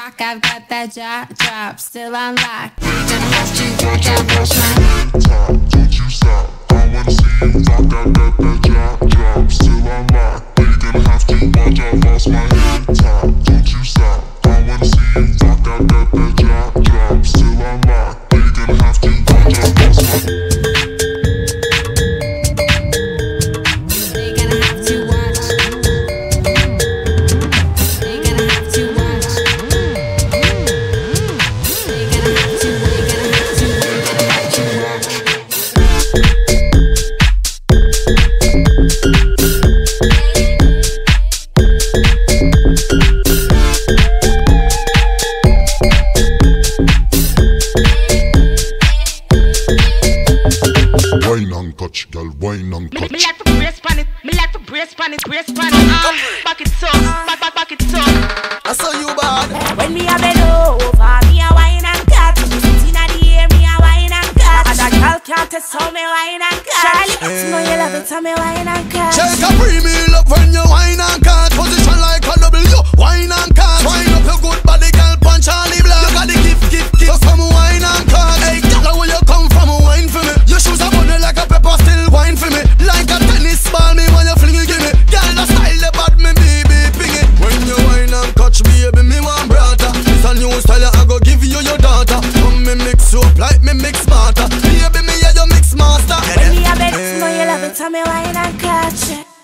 rock, I've got that drop, still on lock. You're gonna have to work out what's my top, don't you stop. I wanna see you rock, I've got that drop, still on lock. You're gonna have to watch out, lost my head top, don't you stop. I wanna see you rock, I've got that drop, still on lock. You're gonna have to watch out, lost my head. Wine and touch, girl, wine and touch. Me like to brace pan it, me like to brace pan it, brace pan it. Back it up, back it up. I saw you bad. When me a bend over, me a wine and catch. Sitting at the air, me a wine and catch. And a girl can't test how me wine and catch. Charlie, know you love it, so me wine and catch. Shake a premium up when you wine and catch. Position like a W, wine and catch. Wine up your good body, girl, punch Charlie Black. You got the gift, so come wine and catch. Hey, girl, where you come from, wine for me. Your shoes are bunny like a pepper, still wine for me. Like a tennis ball, me when you fling it, give me. Girl, the style, the bad, me baby, ping it. When you wine and catch, baby, me want brother. It's a new style, I go give you your daughter. Come me mix you up like me mix smarter. Baby, me yeah, you mix master. When me a bend, know you love it, so me wine and catch.